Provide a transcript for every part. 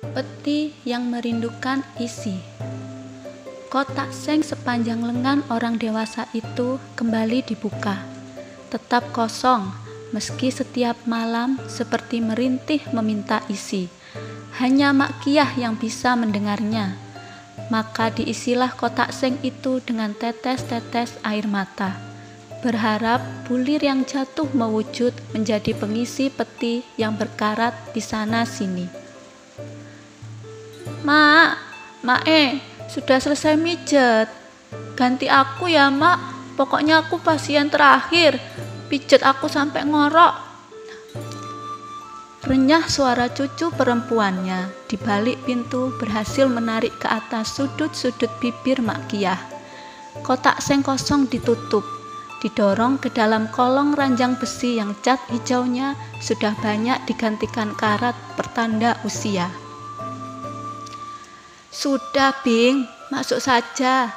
Peti yang merindukan isi. Kotak seng sepanjang lengan orang dewasa itu kembali dibuka. Tetap kosong, meski setiap malam seperti merintih meminta isi. Hanya Mak Kiyah yang bisa mendengarnya. Maka diisilah kotak seng itu dengan tetes-tetes air mata. Berharap bulir yang jatuh mewujud menjadi pengisi peti yang berkarat di sana-sini. Mak, sudah selesai mijet. Ganti aku ya, Mak. Pokoknya aku pasien terakhir. Pijet aku sampai ngorok. Renyah suara cucu perempuannya di balik pintu berhasil menarik ke atas sudut-sudut bibir Mak Kiyah. Kotak seng kosong ditutup, didorong ke dalam kolong ranjang besi yang cat hijaunya sudah banyak digantikan karat pertanda usia. Sudah, Bing, masuk saja.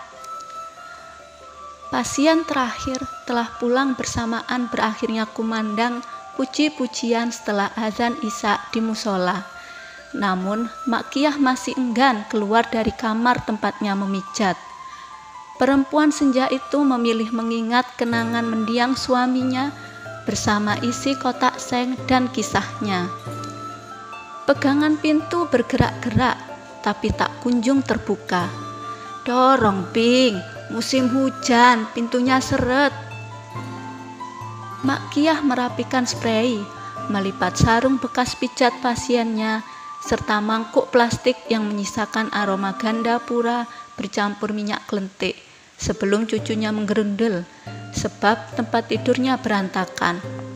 Pasien terakhir telah pulang bersamaan berakhirnya kumandang puji-pujian setelah azan Isya di musola. Namun, Mak Kiyah masih enggan keluar dari kamar tempatnya memijat. Perempuan senja itu memilih mengingat kenangan mendiang suaminya bersama isi kotak seng dan kisahnya. Pegangan pintu bergerak-gerak, tapi tak kunjung terbuka. Dorong, Bing, musim hujan, pintunya seret. Mak Kiyah merapikan spray, melipat sarung bekas pijat pasiennya, serta mangkuk plastik yang menyisakan aroma ganda pura bercampur minyak kelentik, sebelum cucunya menggerundel, sebab tempat tidurnya berantakan.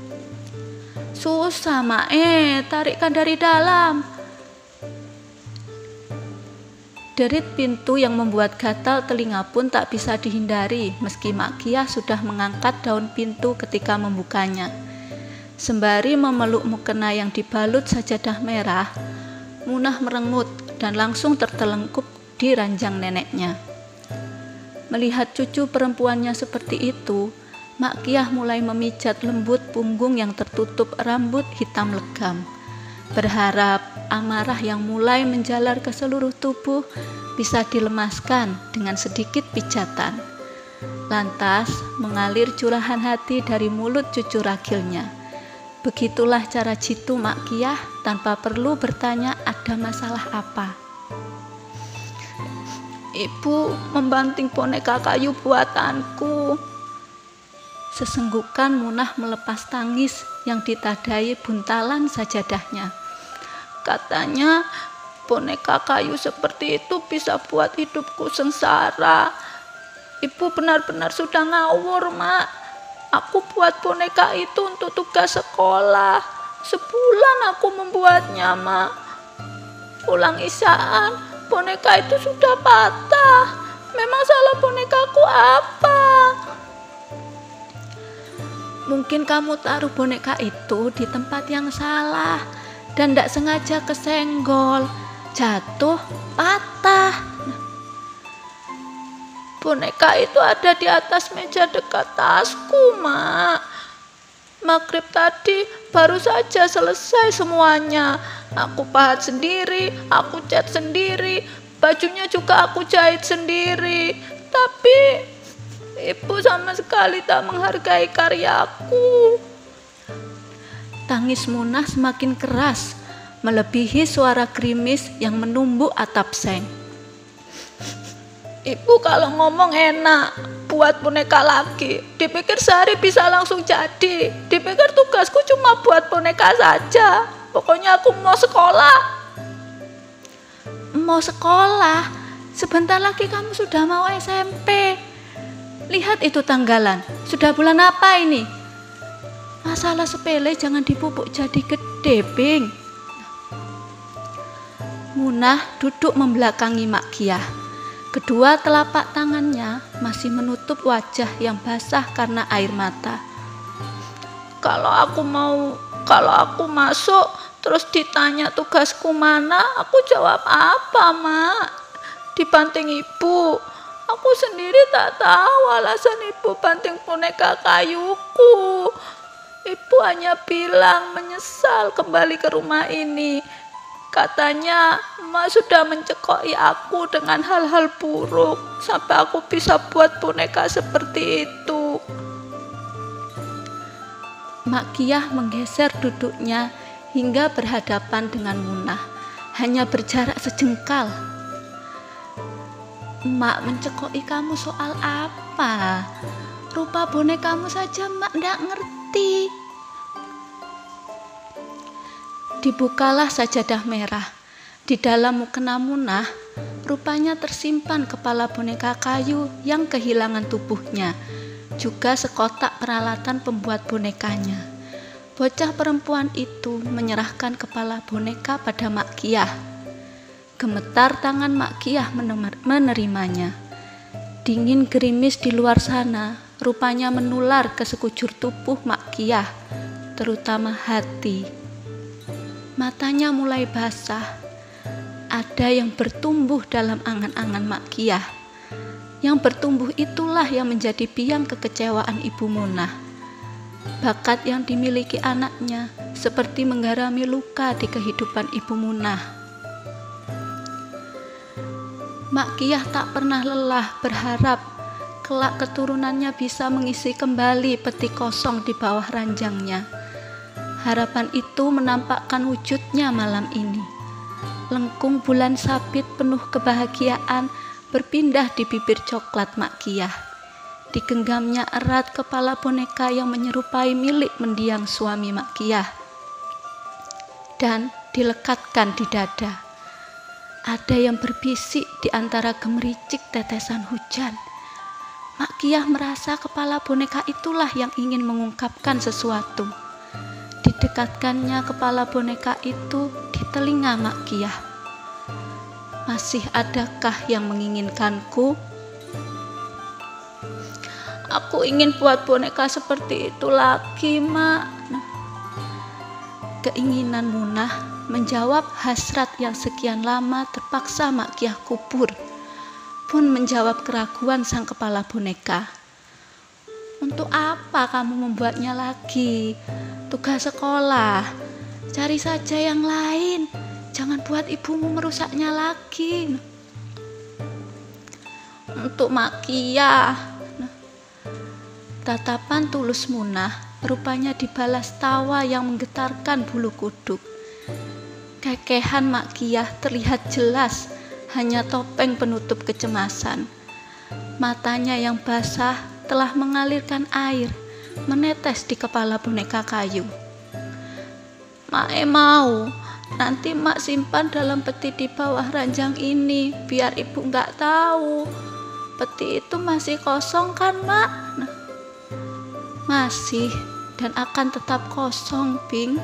Susah, Mak, tarikkan dari dalam. Derit pintu yang membuat gatal telinga pun tak bisa dihindari meski Mak Kiyah sudah mengangkat daun pintu ketika membukanya. Sembari memeluk mukena yang dibalut sajadah merah, Munah merengut dan langsung tertelungkup di ranjang neneknya. Melihat cucu perempuannya seperti itu, Mak Kiyah mulai memijat lembut punggung yang tertutup rambut hitam legam. Berharap amarah yang mulai menjalar ke seluruh tubuh bisa dilemaskan dengan sedikit pijatan. Lantas mengalir curahan hati dari mulut cucu ragilnya. Begitulah cara jitu Mak Kiyah tanpa perlu bertanya ada masalah apa. Ibu membanting boneka kayu buatanku. Sesenggukan Munah melepas tangis yang ditadai buntalan sajadahnya. Katanya boneka kayu seperti itu bisa buat hidupku sengsara. Ibu benar-benar sudah ngawur, Mak. Aku buat boneka itu untuk tugas sekolah. Sebulan aku membuatnya, Mak. Pulang isyaan, boneka itu sudah patah. Memang salah bonekaku apa? Mungkin kamu taruh boneka itu di tempat yang salah dan tidak sengaja kesenggol, jatuh, patah. Boneka itu ada di atas meja dekat tasku, Mak. Maghrib tadi baru saja selesai semuanya. Aku pahat sendiri, aku cat sendiri, bajunya juga aku jahit sendiri. Tapi Ibu sama sekali tak menghargai karyaku. Tangis Munah semakin keras, melebihi suara gerimis yang menumbuk atap seng. Ibu kalau ngomong enak, buat boneka lagi. Dipikir sehari bisa langsung jadi. Dipikir tugasku cuma buat boneka saja. Pokoknya aku mau sekolah. Mau sekolah? Sebentar lagi kamu sudah mau SMP. Lihat itu tanggalan, sudah bulan apa ini? Masalah sepele jangan dipupuk jadi gede, Bing. Munah duduk membelakangi Mak Kiyah. Kedua telapak tangannya masih menutup wajah yang basah karena air mata. Kalau aku masuk terus ditanya tugasku mana, aku jawab apa, Mak? Dibanting ibu. Aku sendiri tak tahu alasan ibu banting boneka kayuku. Ibu hanya bilang menyesal kembali ke rumah ini Katanya emak sudah mencekoki aku dengan hal-hal buruk sampai aku bisa buat boneka seperti itu. Mak Kiyah menggeser duduknya hingga berhadapan dengan Munah, hanya berjarak sejengkal. Emak mencekoki kamu soal apa? Rupa bonekamu saja emak ndak ngerti. Dibukalah sajadah merah. Di dalam mukena Munah, rupanya tersimpan kepala boneka kayu yang kehilangan tubuhnya, juga sekotak peralatan pembuat bonekanya. Bocah perempuan itu menyerahkan kepala boneka pada Mak Kiyah. Gemetar tangan Mak Kiyah menerimanya. Dingin gerimis di luar sana rupanya menular ke sekujur tubuh Mak Kiyah, terutama hati. Matanya mulai basah. Ada yang bertumbuh dalam angan-angan Mak Kiyah. Yang bertumbuh itulah yang menjadi biang kekecewaan Ibu Munah. Bakat yang dimiliki anaknya seperti menggarami luka di kehidupan Ibu Munah. Mak Kiyah tak pernah lelah berharap kelak keturunannya bisa mengisi kembali peti kosong di bawah ranjangnya. Harapan itu menampakkan wujudnya malam ini. Lengkung bulan sabit penuh kebahagiaan berpindah di bibir coklat Mak Kiyah. Digenggamnya erat kepala boneka yang menyerupai milik mendiang suami Mak Kiyah. Dan dilekatkan di dada. Ada yang berbisik di antara gemericik tetesan hujan. Mak Kiyah merasa kepala boneka itulah yang ingin mengungkapkan sesuatu. Didekatkannya kepala boneka itu di telinga Mak Kiyah. Masih adakah yang menginginkanku? Aku ingin buat boneka seperti itu lagi, Mak. Keinginan Munah menjawab hasrat yang sekian lama terpaksa Mak Kiyah kubur, pun menjawab keraguan sang kepala boneka. Untuk apa kamu membuatnya lagi? Tugas sekolah, cari saja yang lain. Jangan buat ibumu merusaknya lagi. Untuk Mak Kiyah. Tatapan tulus Munah rupanya dibalas tawa yang menggetarkan bulu kuduk. Kekehan Mak Kiyah terlihat jelas, hanya topeng penutup kecemasan. Matanya yang basah telah mengalirkan air, menetes di kepala boneka kayu. Mak mau, nanti Mak simpan dalam peti di bawah ranjang ini, biar ibu nggak tahu. Peti itu masih kosong kan, Mak? Masih, dan akan tetap kosong, Bing.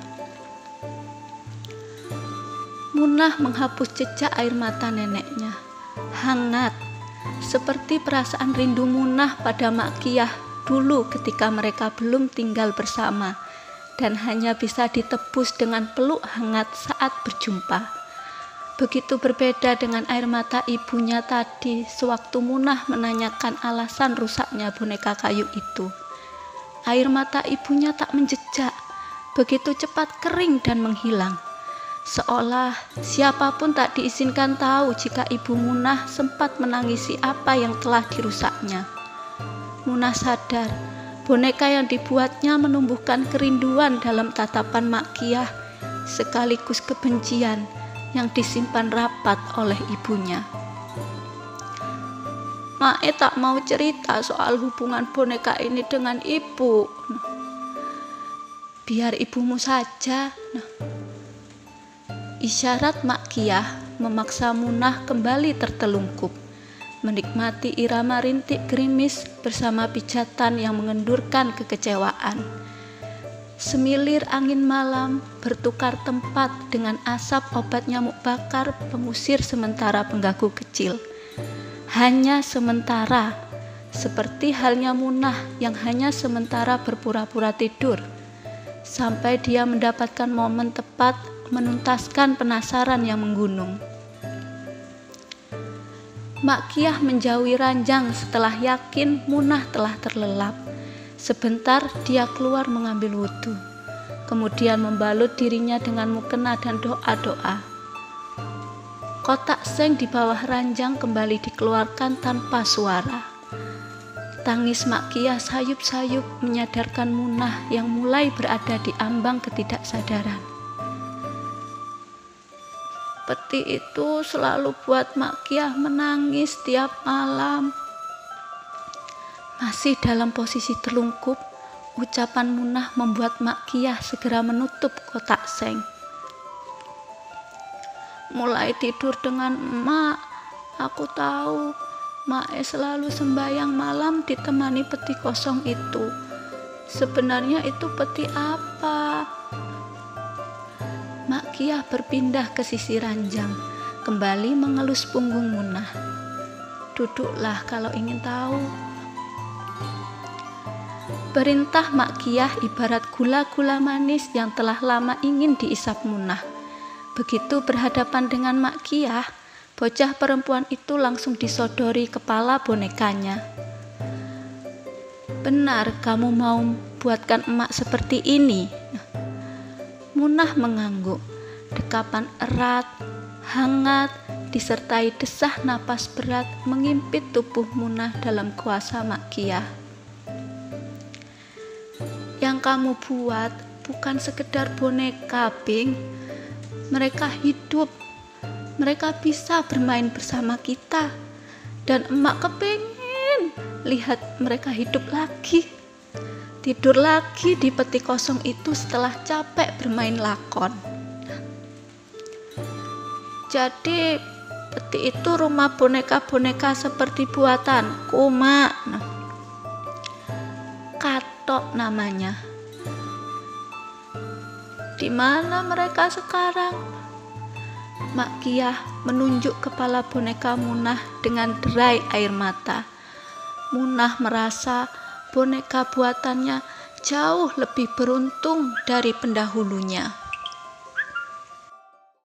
Munah menghapus jejak air mata neneknya. Hangat, seperti perasaan rindu Munah pada Mak Kiyah dulu ketika mereka belum tinggal bersama dan hanya bisa ditebus dengan peluk hangat saat berjumpa. Begitu berbeda dengan air mata ibunya tadi sewaktu Munah menanyakan alasan rusaknya boneka kayu itu. Air mata ibunya tak menjejak, begitu cepat kering dan menghilang. Seolah siapapun tak diizinkan tahu jika Ibu Munah sempat menangisi apa yang telah dirusaknya. Munah sadar, boneka yang dibuatnya menumbuhkan kerinduan dalam tatapan Mak Kiyah, sekaligus kebencian yang disimpan rapat oleh ibunya. Mae tak mau cerita soal hubungan boneka ini dengan ibu. Biar ibumu saja. Isyarat Mak Kiyah memaksa Munah kembali tertelungkup, menikmati irama rintik gerimis bersama pijatan yang mengendurkan kekecewaan. Semilir angin malam bertukar tempat dengan asap obat nyamuk bakar pengusir sementara pengganggu kecil. Hanya sementara, seperti halnya Munah yang hanya sementara berpura-pura tidur, sampai dia mendapatkan momen tepat menuntaskan penasaran yang menggunung. Mak Kiyah menjauhi ranjang setelah yakin Munah telah terlelap. Sebentar dia keluar mengambil wudhu. kemudian membalut dirinya dengan mukena dan doa-doa. Kotak seng di bawah ranjang kembali dikeluarkan tanpa suara. Tangis Mak Kiah sayup-sayup menyadarkan Munah yang mulai berada di ambang ketidaksadaran. Peti itu selalu buat Mak Kiah menangis tiap malam. Masih dalam posisi terlungkup, ucapan Munah membuat Mak Kiah segera menutup kotak seng. Mulai tidur dengan emak, aku tahu Mak selalu sembahyang malam ditemani peti kosong itu. Sebenarnya itu peti apa? Mak Kiah berpindah ke sisi ranjang, kembali mengelus punggung Munah. Duduklah kalau ingin tahu. Perintah Mak Kiah ibarat gula-gula manis yang telah lama ingin diisap Munah. Begitu berhadapan dengan Mak Kiah, bocah perempuan itu langsung disodori kepala bonekanya. Benar kamu mau buatkan emak seperti ini? Munah mengangguk. Dekapan erat, hangat, disertai desah napas berat mengimpit tubuh Munah dalam kuasa Mak Kiah. Yang kamu buat bukan sekedar boneka, Bing. Mereka hidup. Mereka bisa bermain bersama kita. Dan emak kepingin lihat mereka hidup lagi. Tidur lagi di peti kosong itu setelah capek bermain lakon. Jadi peti itu rumah boneka-boneka seperti buatanku, Mak. Katok namanya. Di mana mereka sekarang? Mak Kiah menunjuk kepala boneka Munah dengan derai air mata. Munah merasa boneka buatannya jauh lebih beruntung dari pendahulunya.